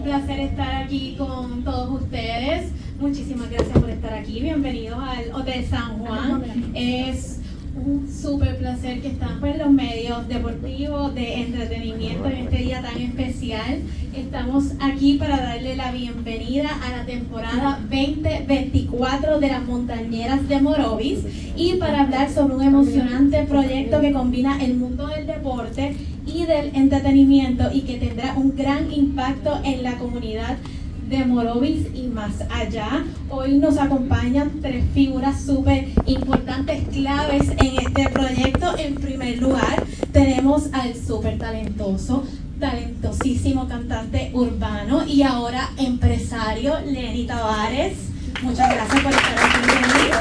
placer estar aquí con todos ustedes. Muchísimas gracias por estar aquí. Bienvenidos al Hotel San Juan. Es un súper placer que están pues los medios deportivos, de entretenimiento en este día tan especial. Estamos aquí para darle la bienvenida a la temporada 2024 de las Montañeras de Morovis y para hablar sobre un emocionante proyecto que combina el mundo del deporte y del entretenimiento y que tendrá un gran impacto en la comunidad de Morovis y más allá. Hoy nos acompañan tres figuras súper importantes, claves en este proyecto. En primer lugar, tenemos al súper talentosísimo cantante urbano y ahora empresario, Lenny Tavares. Muchas gracias por estar aquí, Lenny.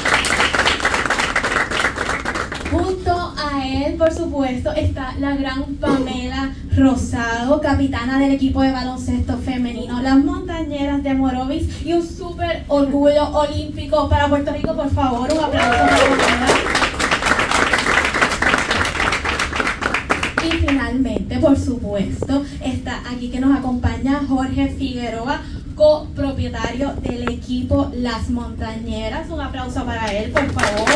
Junto a él, por supuesto, está la gran Pamela Rosado, capitana del equipo de baloncesto femenino, las Montañeras de Morovis, y un súper orgullo olímpico para Puerto Rico. Por favor, un aplauso para Pamela. Y finalmente, por supuesto, está aquí que nos acompaña Jorge Figueroa, copropietario del equipo Las Montañeras. Un aplauso para él, por favor.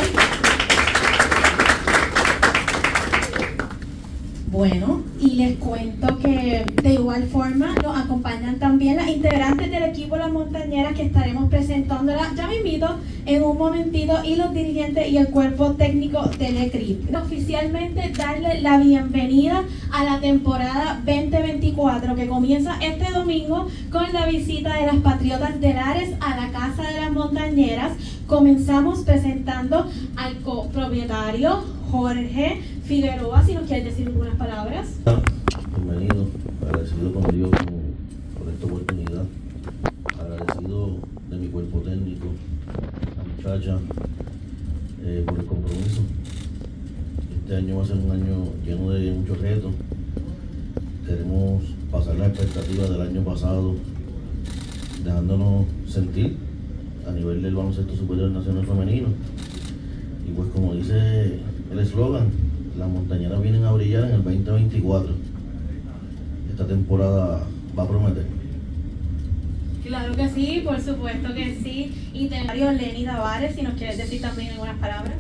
Bueno, y les cuento que de igual forma nos acompañan también las integrantes del equipo Las Montañeras, que estaremos presentándolas ya mismito en un momentito, y los dirigentes y el cuerpo técnico del ECRIP. Oficialmente darle la bienvenida a la temporada 2024 que comienza este domingo con la visita de las Patriotas de Lares a la Casa de las Montañeras. Comenzamos presentando al copropietario Jorge Figueroa, si nos quieres decir algunas palabras. Bienvenido, agradecido con Dios por esta oportunidad, agradecido de mi cuerpo técnico, la muchacha, por el compromiso. Este año va a ser un año lleno de muchos retos. Queremos pasar las expectativas del año pasado, dejándonos sentir a nivel del baloncesto superior nacional femenino. Y pues como dice el eslogan, las Montañeras vienen a brillar en el 2024. Esta temporada va a prometer. Claro que sí, por supuesto que sí. Y tenemos Lenny Tavares, si nos quieres decir también algunas palabras.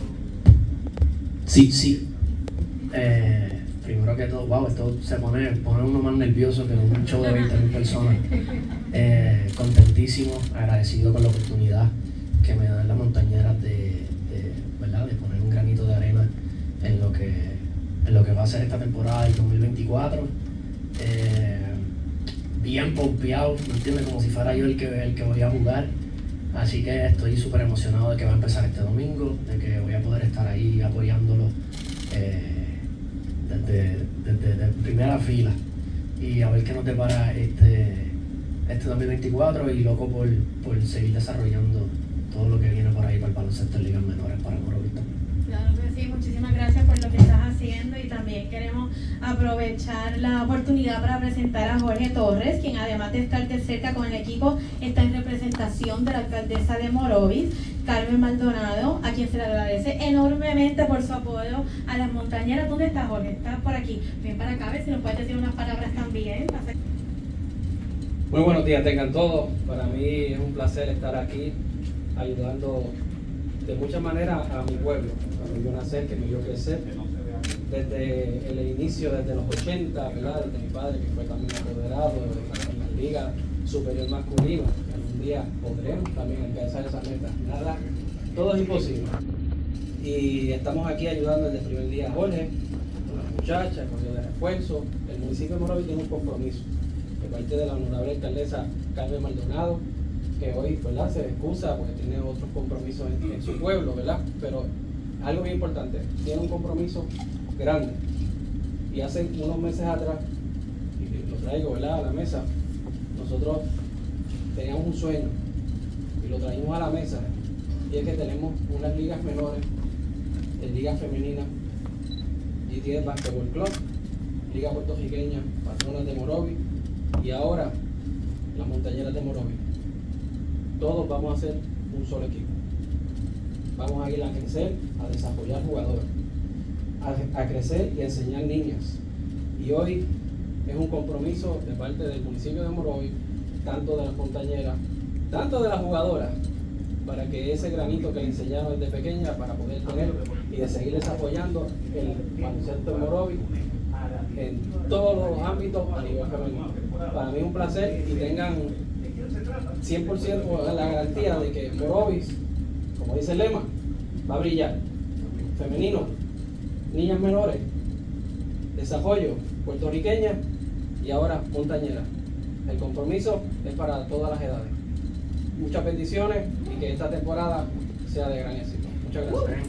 Sí. Primero que todo, wow, esto se pone uno más nervioso que un show de 20.000 personas. Contentísimo, agradecido con la oportunidad que me dan las Montañeras de poner un granito de arena en lo que va a ser esta temporada del 2024. Bien pompeado, ¿me entiendes? Como si fuera yo el que voy a jugar. Así que estoy súper emocionado de que va a empezar este domingo, de que voy a poder estar ahí apoyándolo desde primera fila, y a ver qué nos depara este 2024, y loco por seguir desarrollando todo lo que viene por ahí para el baloncesto en ligas menores para Morovis también. Claro que sí, muchísimas gracias por lo que estás haciendo, y también queremos aprovechar la oportunidad para presentar a Jorge Torres, quien además de estar de cerca con el equipo, está en representación de la alcaldesa de Morovis, Carmen Maldonado, a quien se le agradece enormemente por su apoyo a las Montañeras. ¿Dónde está Jorge? Está por aquí. Ven para acá, a ver si nos puedes decir unas palabras también. Muy buenos días tengan todos. Para mí es un placer estar aquí ayudando de muchas maneras a mi pueblo, a mi vio nacer, que me vio crecer desde el inicio, desde los 80, ¿verdad? Desde mi padre, que fue también apoderado en la Liga Superior Masculina. Algún día podremos también alcanzar esa meta. Nada, todo es imposible. Y estamos aquí ayudando desde el primer día a Jorge, con las muchachas, el correo de refuerzo. El municipio de Morovis tiene un compromiso de parte de la honorable alcaldesa Carmen Maldonado, que hoy, ¿verdad?, se excusa porque tiene otros compromisos en su pueblo, ¿verdad? Pero algo bien importante, tiene un compromiso grande. Y hace unos meses atrás, y lo traigo, ¿verdad?, a la mesa, nosotros teníamos un sueño y lo traímos a la mesa, y es que tenemos unas ligas menores, ligas femeninas, GTS Basketball Club, Liga Puertorriqueña, Patronas de Morovis, y ahora las Montañeras de Morovis. Todos vamos a ser un solo equipo. Vamos a ir a crecer, a desarrollar jugadores, a crecer y a enseñar niñas. Y hoy es un compromiso de parte del municipio de Morovis, tanto de las montañeras, tanto de las jugadoras, para que ese granito que le enseñaron desde pequeña, para poder tener y de seguirles apoyando el baloncesto de Morovis en todos los ámbitos a nivel femenino. Para mí es un placer y tengan 100% la garantía de que Morovis, como dice el lema, va a brillar. Femenino, niñas menores, desarrollo, puertorriqueña y ahora montañera. El compromiso es para todas las edades. Muchas bendiciones y que esta temporada sea de gran éxito. Muchas gracias.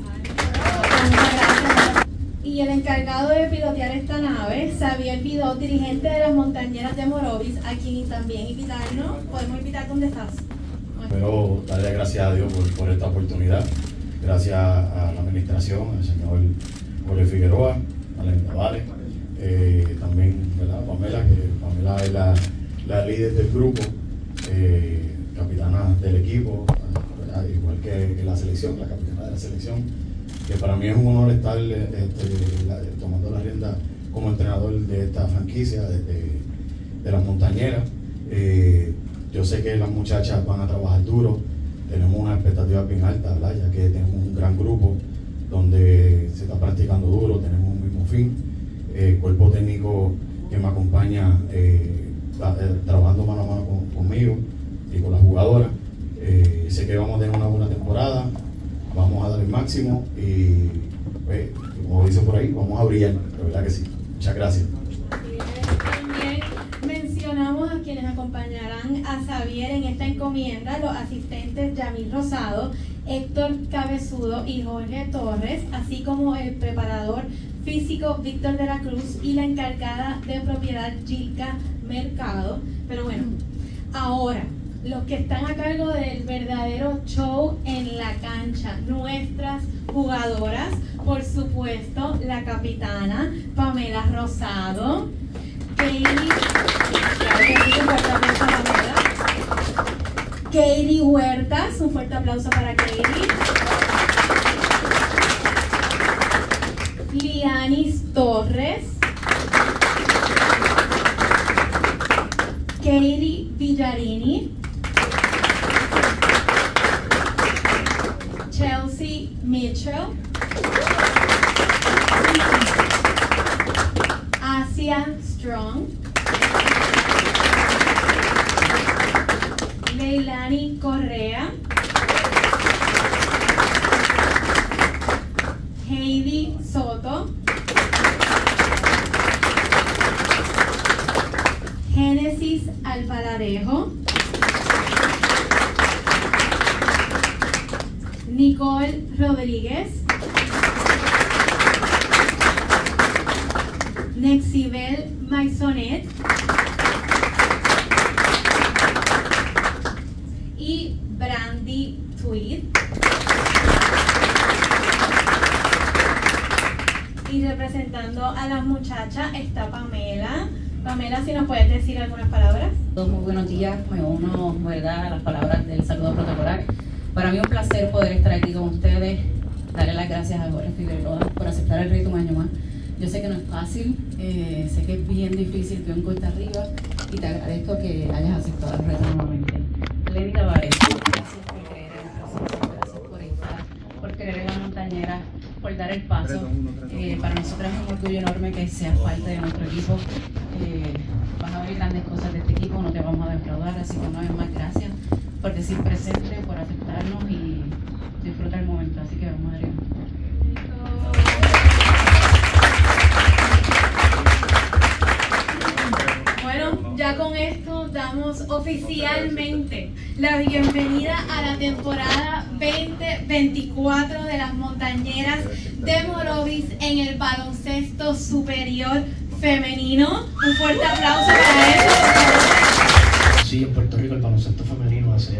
Y el encargado de pilotear esta nave, Xavier Vidot, dirigente de las montañeras de Morovis, a quien también invitarnos. Podemos invitar dónde estás. Pero darle gracias a Dios por esta oportunidad. Gracias a la administración, al señor Jorge Figueroa, a la Vale, también, ¿verdad?, Pamela, que Pamela es la líder del grupo, capitana del equipo, ¿verdad?, igual que la selección, la capitana de la selección, que para mí es un honor estar tomando la rienda como entrenador de esta franquicia, de las montañeras. Yo sé que las muchachas van a trabajar duro, tenemos una expectativa bien alta, ¿verdad?, ya que tenemos un gran grupo donde se está practicando duro, tenemos un mismo fin. El cuerpo técnico que me acompaña trabajando mano a mano conmigo y con las jugadoras. Sé que vamos a tener una buena temporada, vamos a dar el máximo y, pues, como dice por ahí, vamos a brillar, de verdad que sí. Muchas gracias. También mencionamos a quienes acompañarán a Xavier en esta encomienda, los asistentes Yamil Rosado, Héctor Cabezudo y Jorge Torres, así como el preparador físico Víctor de la Cruz y la encargada de propiedad Gilka Mercado. Pero bueno, ahora los que están a cargo del verdadero show en la cancha, nuestras jugadoras, por supuesto, la capitana Pamela Rosado, Katie Huertas, un fuerte aplauso para Katie. Lianis Torres, Katie Villarini, Chelsea Mitchell, Asia Strong, Leilani Correa, Heidi Soto, Génesis Alvaradejo, Nicole Rodríguez, Nexibel Maisonet y Brandy Tweed. Y representando a las muchachas está Pamela. Pamela, si nos puedes decir algunas palabras. Muy buenos días, me uno, ¿verdad?, a las palabras del saludo protocolar. Para mí es un placer poder estar aquí con ustedes, darle las gracias a Jorge Figueroa por aceptar el reto un año más. Yo sé que no es fácil, sé que es bien difícil que un cuesta arriba y te agradezco que hayas aceptado el reto nuevamente. Lenny Tavares, gracias por creer en el proceso, gracias por estar, por creer en la montañera, por dar el paso. Para nosotros es un orgullo enorme que seas parte de nuestro equipo. Vas a ver grandes cosas de este equipo, no te vamos a defraudar, así que una vez más gracias por decir presente, por aceptarnos y disfrutar el momento, así que vamos a ver. Bueno, ya con esto damos oficialmente la bienvenida a la temporada 2024 de las montañeras de Morovis en el baloncesto superior femenino. Un fuerte aplauso para ellos, por favor. Sí, en Puerto Rico el baloncesto femenino hace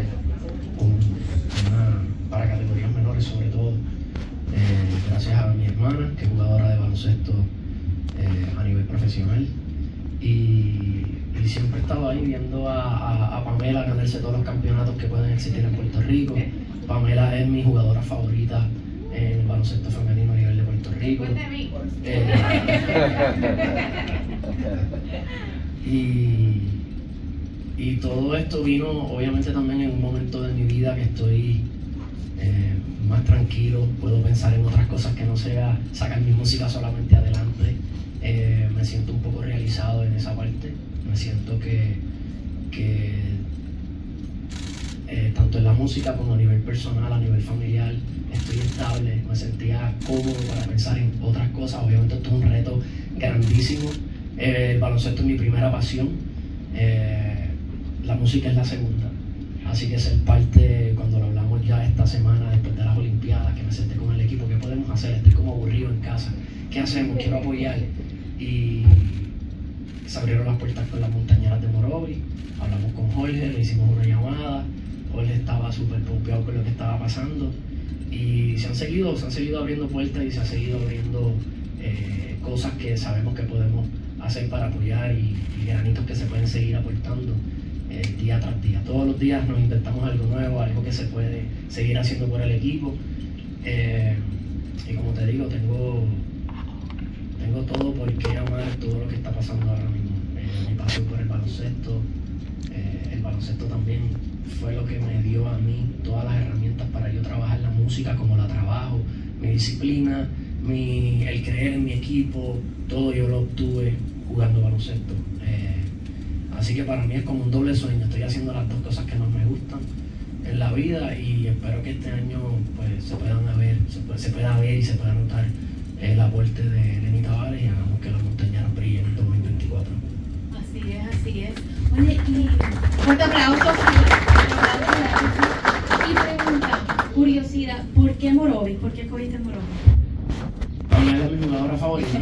para categorías menores sobre todo, gracias a mi hermana, que es jugadora de baloncesto a nivel profesional, y siempre he estado ahí viendo a Pamela ganarse todos los campeonatos que pueden existir en Puerto Rico. Pamela es mi jugadora favorita en el baloncesto femenino a nivel de Puerto Rico. Y todo esto vino obviamente también en un momento de mi vida que estoy más tranquilo, puedo pensar en otras cosas que no sea sacar mi música solamente adelante. Me siento un poco realizado en esa parte, me siento que tanto en la música como a nivel personal, a nivel familiar, estoy estable, me sentía cómodo para pensar en otras cosas. Obviamente esto es un reto grandísimo, el baloncesto es mi primera pasión, la música es la segunda, así que ser parte, cuando lo hablamos ya esta semana después de las Olimpiadas, que me senté con el equipo, ¿qué podemos hacer? Estoy como aburrido en casa, ¿qué hacemos? Quiero apoyar. Y se abrieron las puertas con las Montañeras de Morovis, hablamos con Jorge, le hicimos una llamada, Jorge estaba súper pompeado con lo que estaba pasando y se han seguido abriendo puertas y se han seguido abriendo cosas que sabemos que podemos hacer para apoyar y granitos que se pueden seguir aportando día tras día. Todos los días nos inventamos algo nuevo, algo que se puede seguir haciendo por el equipo y como te digo, tengo todo por qué amar todo lo que está pasando ahora mismo. Mi pasión por el baloncesto también fue lo que me dio a mí todas las herramientas para yo trabajar la música como la trabajo, mi disciplina, el creer en mi equipo, todo yo lo obtuve jugando baloncesto. Así que para mí es como un doble sueño, estoy haciendo las dos cosas que más me gustan en la vida y espero que este año pues, se pueda ver y se pueda notar el aporte de Lenny Tavares y hagamos que los Montañeros brillen en 2024. Así es. Oye, y fuerte aplauso. Y pregunta, curiosidad, ¿por qué Morovis? ¿Por qué escogiste Morovis? Pamela es mi jugadora favorita.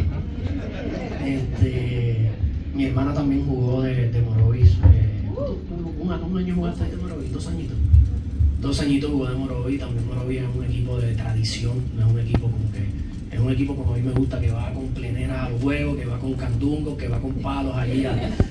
Mi hermana también jugó de Morovis. Un año jugaste de Morovis, 2 añitos. 2 añitos jugó de Morovis. También Morovis es un equipo de tradición, no es un equipo es un equipo como a mí me gusta, que va con pleneras al juego, que va con candungos, que va con palos allí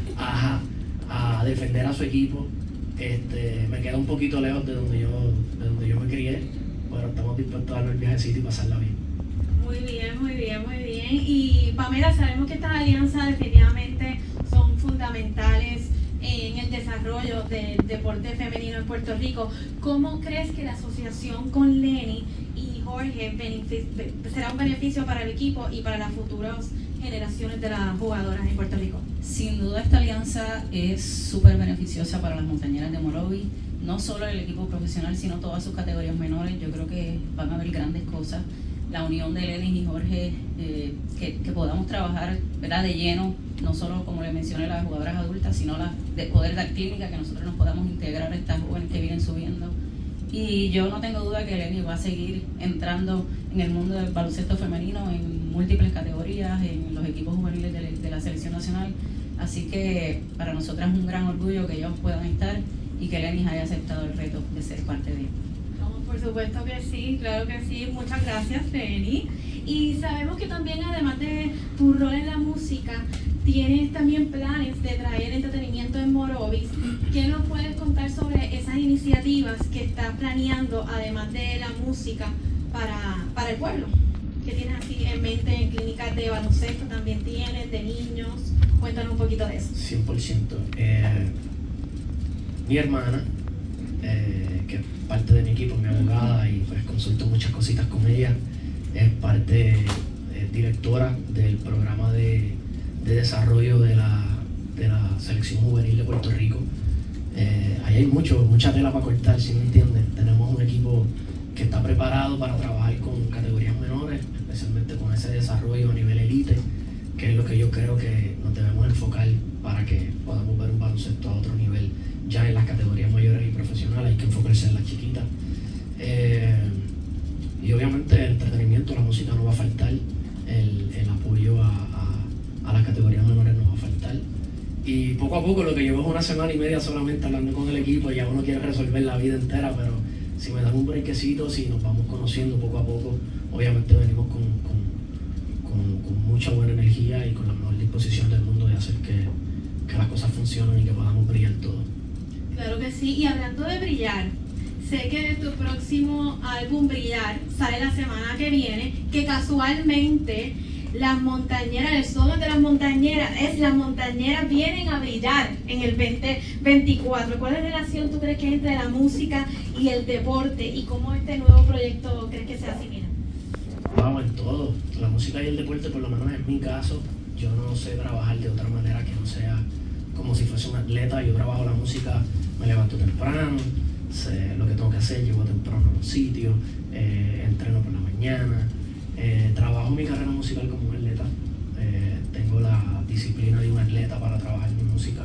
a defender a su equipo. Me queda un poquito lejos de donde yo me crié, pero estamos dispuestos a darnos el viajecito y pasarla bien. Muy bien. Y Pamela, sabemos que estas alianzas definitivamente son fundamentales en el desarrollo del deporte femenino en Puerto Rico. ¿Cómo crees que la asociación con Lenny y Jorge será un beneficio para el equipo y para las futuras generaciones de las jugadoras en Puerto Rico? Sin duda esta alianza es súper beneficiosa para las Montañeras de Morovis, no solo el equipo profesional, sino todas sus categorías menores. Yo creo que van a haber grandes cosas. La unión de Lenny y Jorge, que podamos trabajar, ¿verdad?, de lleno, no solo como le mencioné las jugadoras adultas, sino de poder dar clínica, que nosotros nos podamos integrar a estas jóvenes que vienen subiendo. Y yo no tengo duda que Lenny va a seguir entrando en el mundo del baloncesto femenino en múltiples categorías, en los equipos juveniles de la selección nacional. Así que para nosotras es un gran orgullo que ellos puedan estar y que Lenny haya aceptado el reto de ser parte de ellos. Por supuesto que sí, claro que sí. Muchas gracias, Lenny. Y sabemos que también, además de tu rol en la música, tienes también planes de traer entretenimiento en Morovis. ¿Qué nos puedes contar sobre esas iniciativas que estás planeando, además de la música, para el pueblo? ¿Qué tienes así en mente en clínicas de baloncesto? ¿También tienes de niños? Cuéntanos un poquito de eso. 100%. Mi hermana, que es parte de mi equipo, mi abogada, y pues consulto muchas cositas con ella, es directora del programa de desarrollo de la selección juvenil de Puerto Rico. Ahí hay mucha tela para cortar, si me entienden. Tenemos un equipo que está preparado para trabajar con categorías menores, especialmente con ese desarrollo a nivel elite, que es lo que yo creo que nos debemos enfocar para que podamos ver un baloncesto a otro nivel. Ya en las categorías mayores y profesionales hay que enfocarse en las chiquitas. Y obviamente el entretenimiento, la música no va a faltar, el apoyo a las categorías menores no va a faltar. Y poco a poco, lo que llevo es 1 semana y media solamente hablando con el equipo, ya uno quiere resolver la vida entera, pero si me dan un brequecito, si nos vamos conociendo poco a poco, obviamente venimos con mucha buena energía y con la mejor disposición del mundo de hacer que las cosas funcionen y que podamos brillar todos. Claro que sí, y hablando de brillar, sé que tu próximo álbum Brillar sale la semana que viene, que casualmente las montañeras, el slogan de las montañeras es: las montañeras vienen a brillar en el 2024. ¿Cuál relación tú crees que hay entre la música y el deporte, y cómo este nuevo proyecto crees que se asimila? Vamos, en todo. La música y el deporte, por lo menos en mi caso, yo no sé trabajar de otra manera que no sea como si fuese un atleta. Yo trabajo la música, me levanto temprano, sé lo que tengo que hacer, llego temprano a los sitios, entreno por la mañana, trabajo mi carrera musical como un atleta, tengo la disciplina de un atleta para trabajar mi música,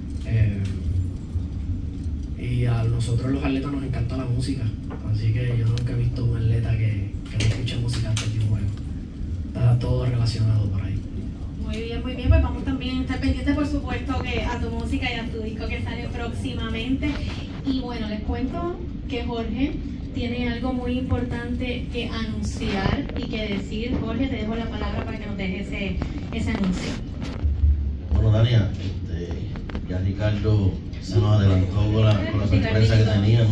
y a nosotros los atletas nos encanta la música, así que yo nunca he visto un atleta que no escuche música antes de un juego. Está todo relacionado por ahí. Muy bien, pues vamos también a estar pendientes, por supuesto, que a tu música y a tu disco que sale próximamente. Y bueno, les cuento que Jorge tiene algo muy importante que anunciar y que decir. Jorge, te dejo la palabra para que nos dejes ese anuncio. Bueno, Dania, ya Ricardo se nos adelantó con la sorpresa que teníamos.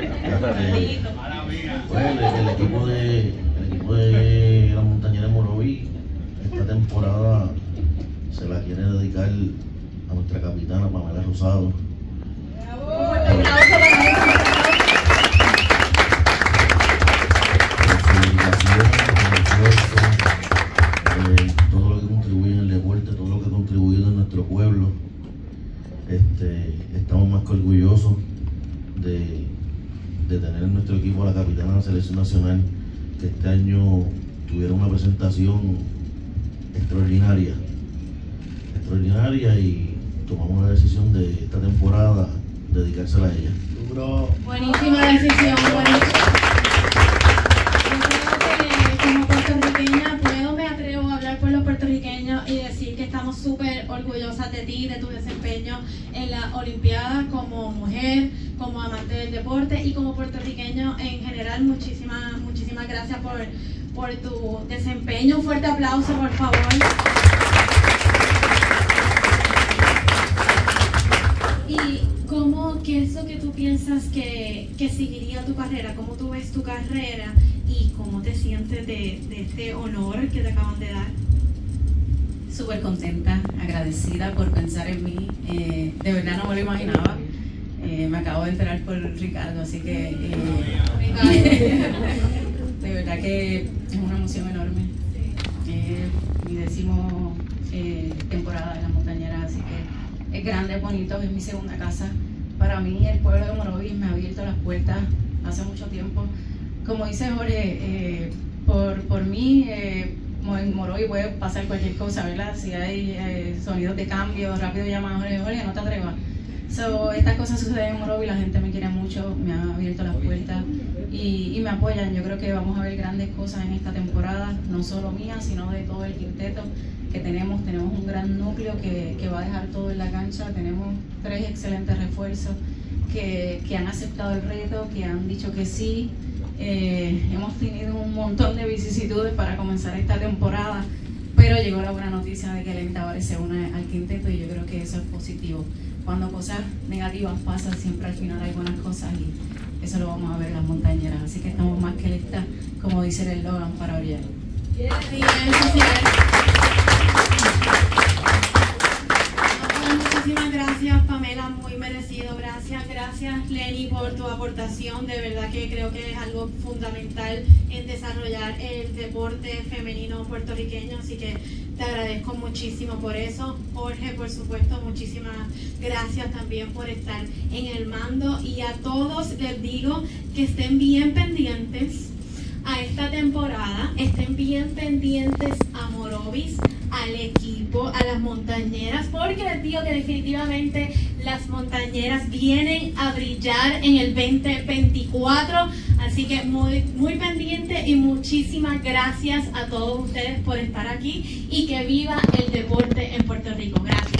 Pues el equipo de la Montañera de Morovis esta temporada se la quiere dedicar a nuestra capitana Pamela Rosado. Todo lo que contribuye en el deporte, todo lo que ha contribuido en nuestro pueblo. Estamos más que orgullosos de tener en nuestro equipo a la capitana de la selección nacional, que este año tuvieron una presentación extraordinaria, y tomamos la decisión de esta temporada dedicársela a ella. Buenísima decisión, buenísima. Yo creo que como puertorriqueña me atrevo a hablar por los puertorriqueños y decir que estamos súper orgullosas de ti, de tu desempeño en la Olimpiada como mujer, como amante del deporte y como puertorriqueño en general. Muchísimas gracias por tu desempeño. Un fuerte aplauso, por favor. ¿Y qué es lo que tú piensas que seguiría tu carrera? ¿Cómo tú ves tu carrera y cómo te sientes de este honor que te acaban de dar? Súper contenta, agradecida por pensar en mí. De verdad no me lo imaginaba. Me acabo de enterar por Ricardo, así que de verdad que es una emoción enorme. Mi 10ª temporada en la Montañera, así que es grande, es bonito, es mi segunda casa. Para mí el pueblo de Morovis me ha abierto las puertas hace mucho tiempo. Como dice Jorge, por mí en Morovis puede pasar cualquier cosa, ¿verdad? Si hay sonidos de cambio, rápido llaman a Jorge, no te atrevas. Estas cosas suceden en Morovis, la gente me quiere mucho, me ha abierto las puertas y me apoyan. Yo creo que vamos a ver grandes cosas en esta temporada, no solo mía, sino de todo el quinteto que tenemos un gran núcleo que va a dejar todo en la cancha. Tenemos 3 excelentes refuerzos que han aceptado el reto, que han dicho que sí. Hemos tenido un montón de vicisitudes para comenzar esta temporada, pero llegó la buena noticia de que Lenny Tavares se une al quinteto y yo creo que eso es positivo. Cuando cosas negativas pasan, siempre al final hay buenas cosas y eso lo vamos a ver en las montañeras. Así que estamos más que listas, como dice el eslogan, para brillar. Muchísimas gracias, Pamela, muy merecido. Gracias Lenny por tu aportación. De verdad que creo que es algo fundamental en desarrollar el deporte femenino puertorriqueño, así que te agradezco muchísimo por eso. Jorge, por supuesto, muchísimas gracias también por estar en el mando, y a todos les digo que estén bien pendientes a esta temporada, estén bien pendientes a Morovis, al equipo, a las montañeras, porque les digo que definitivamente las montañeras vienen a brillar en el 2024, así que muy pendiente, y muchísimas gracias a todos ustedes por estar aquí, y que viva el deporte en Puerto Rico. Gracias.